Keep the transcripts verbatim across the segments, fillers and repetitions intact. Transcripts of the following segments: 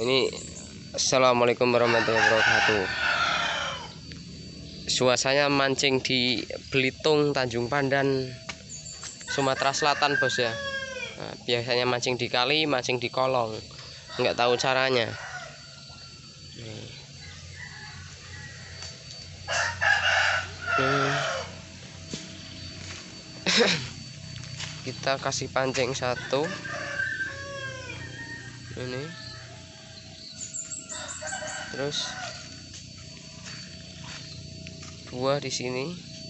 Ini assalamualaikum warahmatullahi wabarakatuh. Suasana mancing di Belitung, Tanjung Pandan, Sumatera Selatan, bos ya. Nah, biasanya mancing di kali, mancing di kolong, nggak tahu caranya. Nih. Hmm. Kita kasih pancing satu. Ini. Terus dua di sini.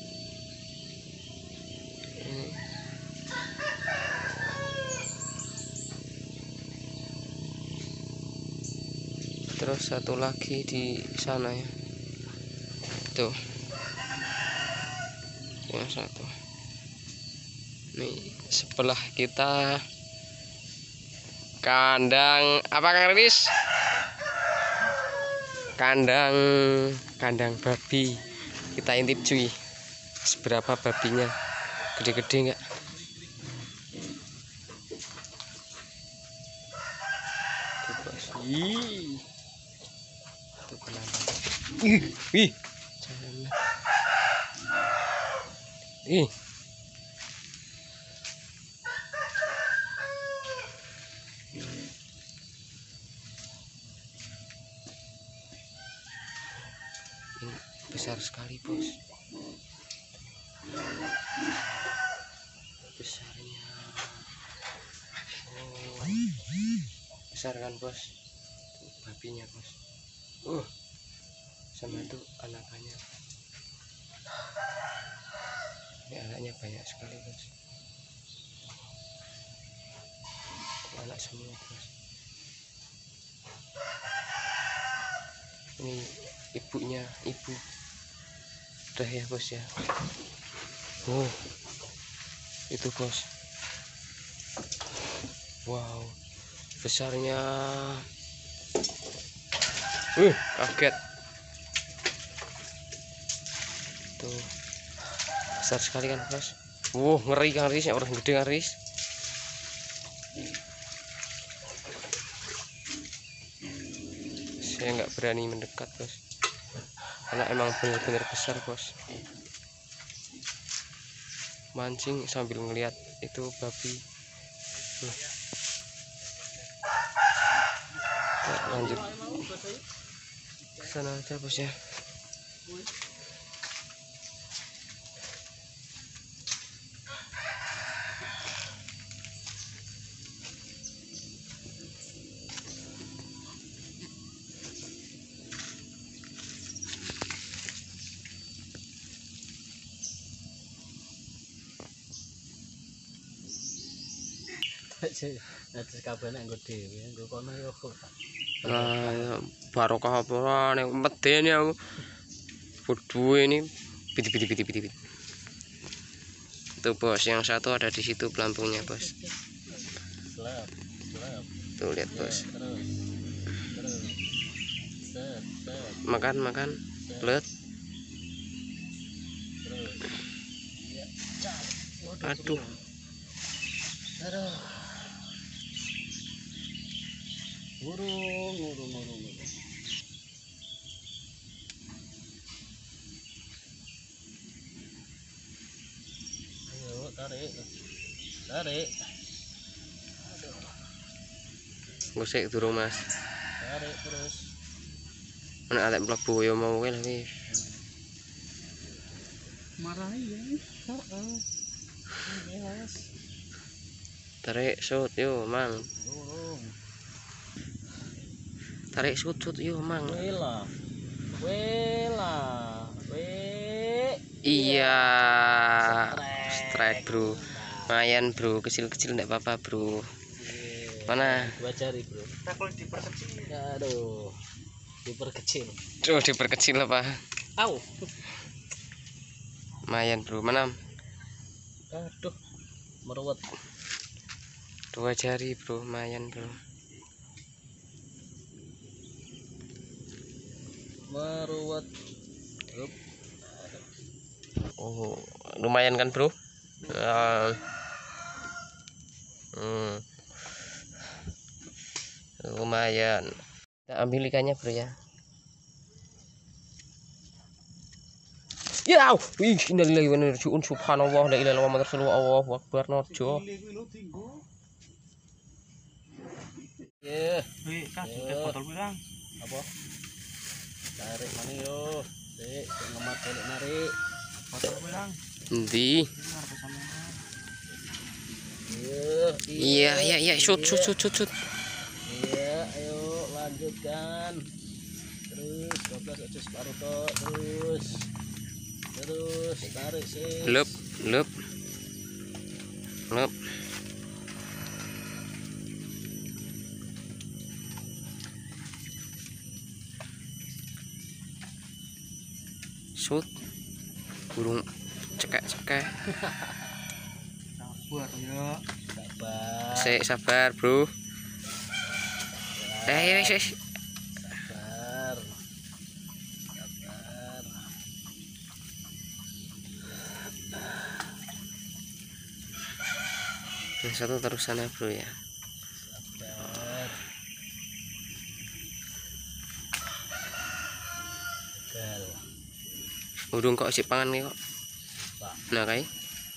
Ini. Terus satu lagi di sana ya. Tuh. Yang satu. Nih sebelah kita kandang apa Kang Riris? Kandang kandang babi. Kita intip cuy. Seberapa babinya? Gede-gede enggak? Ih. Tuh kenapa? Ih, ih. Jangan. Ih. Ini besar sekali, bos. Besarnya. Oh. Besar kan, bos? Tuh, babinya, bos. Uh. Sama itu anakannya. Ini anaknya banyak sekali, bos. Anak semua, bos. Ini ibunya, ibu udah ya, bos ya. Oh, itu, bos. Wow, besarnya. Uh, kaget. Tuh, besar sekali kan, bos. Wow, ngeri Kang Riz, ya orang gede Kang Riz. Saya nggak berani mendekat, bos, karena emang benar-benar besar, bos. Mancing sambil ngelihat itu babi. Nah, lanjut ke sana aja, bos ya. Atus kabeh nek nggo dhewe, nggo kono yo kok. Nah, barokah apa nek medeni aku. Berdua ini piti piti piti piti. Tuh, bos, yang satu ada di situ pelampungnya, bos. Tuh, lihat, bos. Makan, makan. Lihat. Aduh. Burung, burung, burung. Ayo tarik. Tarik. Gosek durung, Mas. Tarik terus. Ana arek mlebu ya mau kowe lho wis. Marahi ya. Heeh. Yes. Tarik sut yo, Mang. Burung. Tarik sut sut yo, Mang. Wela. Wela. We. Iya. Strike, bro. Lumayan, bro. Kecil-kecil enggak apa-apa, bro. Mana? Dua jari, bro. Nah, kalau diperkecil. Aduh. Diperkecil. Tuh, diperkecil apa? Au. Lumayan, bro. Mana? Aduh. Meruwet. Dua jari, bro. Lumayan, bro. Meruwet. Oh, lumayan kan, bro? Uh, hmm. Lumayan. Kita ambil ikannya bro ya. Ya, wih, innalillahi wa inna ilaihi raji'un. Subhanallah, la ilaha illallah, Muhammadur Rasulullah, Allahu akbar. Nojo. Ya, wih, kasih botol bilang. Apa? Tarik mana yo? Dek, ngemat balik narik. Botol bilang. Endi? Iya, iya, iya, shoot, shoot, shoot, shoot, shoot. Iya, ayo lanjutkan. Terus, dua belas aja separuh toh, terus. Terus tarik sih. Lep, lep. Lep. Shoot. Burung cekek-cekek. Sabar ya. Sabar. Sik, sabar, bro. Eh, wis wis. Sabar. Sabar. Yang satu terus sana, bro ya. Sabar. Gagal. Burung kok sik pangan nih kok. Pak. Nah, kae.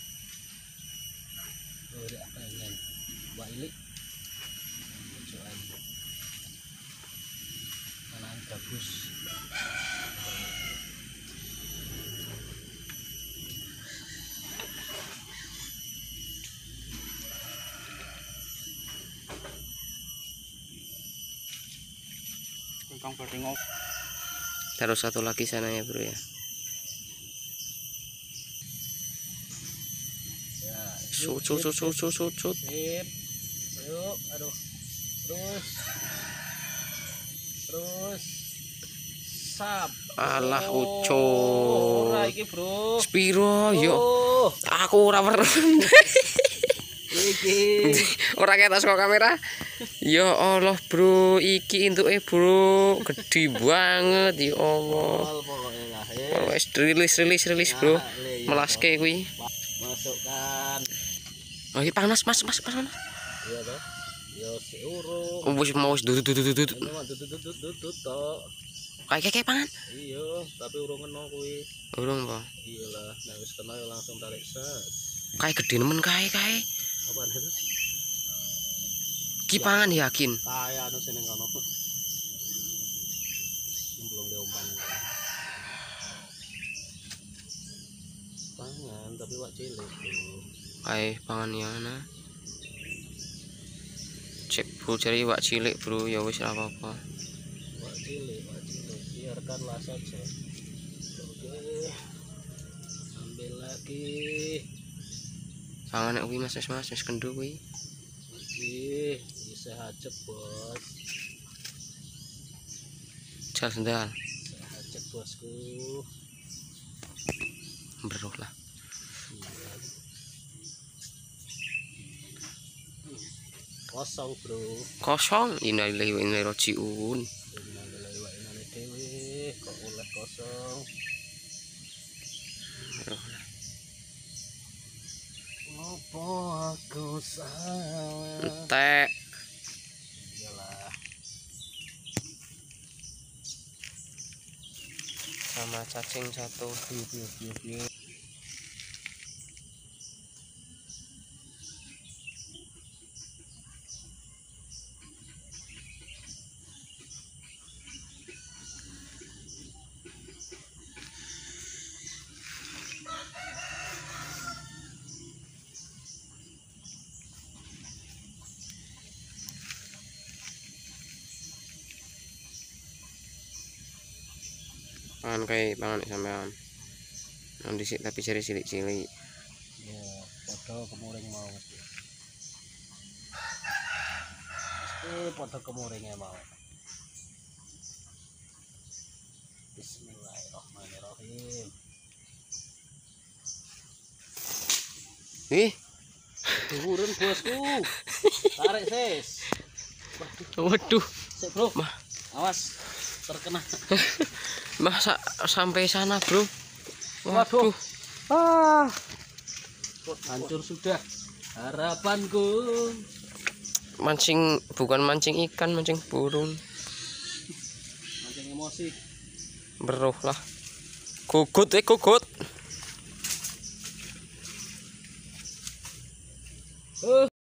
Udah pengen. Mbak Ilik. Coba. Kanan bagus. Tengkang bertengok. Taruh satu lagi sana ya, bro ya. Ya, Shoot, shoot, shoot, shoot, shoot, shoot, shoot. sip. Ayo, aduh. Terus. Terus. Sap. Alah, Oh, uco. ora iki, Bro. Spiro yo. Oh, Aku ora weruh. iki. Ora ketok saka kamera. Ya Allah, bro, iki entuke, bro. Gede banget ya Allah. Pol pokoknya lah, ya. Wes rilis rilis rilis, bro. Nah, iya, iya. Melaske kuwi. Masukkan. Oh, iki panas, Mas, Mas, panas. Iya toh. Yo si urung. Oh, wis mau wis dudut dudut dudut. Ini mah tutut tutut tutut toh. Kayak kayak pangan. Iya, tapi urung kena kuwi. Urung, Bang. Iyalah, nek wis kena ya langsung tarik set. Kayak gede nemen kae kae. Apaan itu? Ki pangan yakin. Kayak anu sini kono. Ini belum diumpan. Pangan tapi wak cilik tuh. Kae pangan ya ana. Cek bro cari wak cilik, bro. Ya wis ora apa-apa. Wak cilik, wak cilik. Biarkanlah saja. Oke. Ambil lagi. Pangan nek kuwi Mas, Mas, Mas, wis kendho kuwi. Ih, bisa hajep bos. Jal sendal. Bisa hajep bosku. Beruh lah. Iya. Kosong bro. Kosong. Innalillahi wa inna ilaihi raji'un. Innalillahi wa inna ilaihi dewe. Kok oleh kosong. Beruh lah. Apa aku salah? Entek. Iyalah. Sama cacing satu. Biu biu biu biu. Pangan kae pangan sampean. Nang dhisik tapi jare cilik-cilik. Ya, podo kemuring mau mesti. Mesti podo kemuringnya mau. Bismillahirrahmanirrahim. Ih, Turun bosku. Tarik sis. waduh. Sik bro. Mah. Awas terkena. Masa sampai sana, bro? Waduh. Ah. Hancur sudah harapanku. Mancing bukan mancing ikan, mancing burung. emosi. Beruh lah. Gugut eh gugut. Uh.